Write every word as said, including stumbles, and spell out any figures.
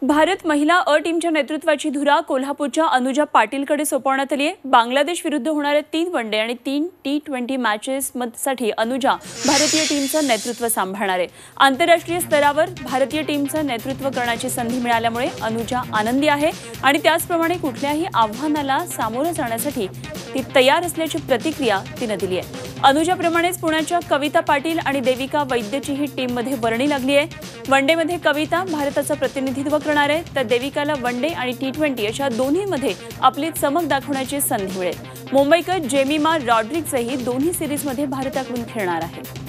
भारत महिला अ टीमच्या नेतृत्वाची धुरा कोल्हापूरच्या अनुजा पाटीलकडे सोपवण्यात आली आहे। बांगलादेश विरुद्ध होणाऱ्या तीन वनडे आणि तीन टी ट्वेंटी मॅचेससाठी अनुजा भारतीय टीमचं नेतृत्व सांभाळणार आहे। आंतरराष्ट्रीय स्तरावर भारतीय टीमचं नेतृत्व करण्याची संधी मिळाल्यामुळे अनुजा आनंदी आहे आणि त्याचप्रमाणे कुठल्याही आव्हानाला सामोरं जाण्यासाठी ती तयार असल्याची प्रतिक्रिया तिने दिली आहे। अनुजाप्रमाणेच पुण्याच्या कविता पाटील आणि देविका वैद्यचीही टीममध्ये वर्णी लागली आहे। वनडेमध्ये कविता भारताचं प्रतिनिधित्व करणार आहे, तर देविकाला वनडे आणि टी ट्वेंटी अशा दोन्हीमध्ये आपली चमक दाखवण्याची संधी मिळेल। मुंबईकर जेमिमा रॉड्रिग्जही दोन्ही सिरीजमध्ये भारताकडून खेळणार आहे।